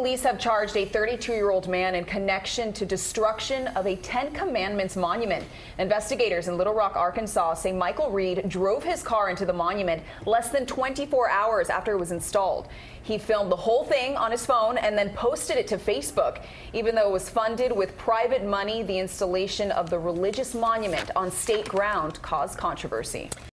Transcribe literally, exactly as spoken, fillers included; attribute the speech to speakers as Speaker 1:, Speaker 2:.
Speaker 1: Police have charged a thirty-two-year-old man in connection to destruction of a Ten Commandments monument. Investigators in Little Rock, Arkansas say Michael Reed drove his car into the monument less than twenty-four hours after it was installed. He filmed the whole thing on his phone and then posted it to Facebook. Even though it was funded with private money, the installation of the religious monument on state ground caused controversy.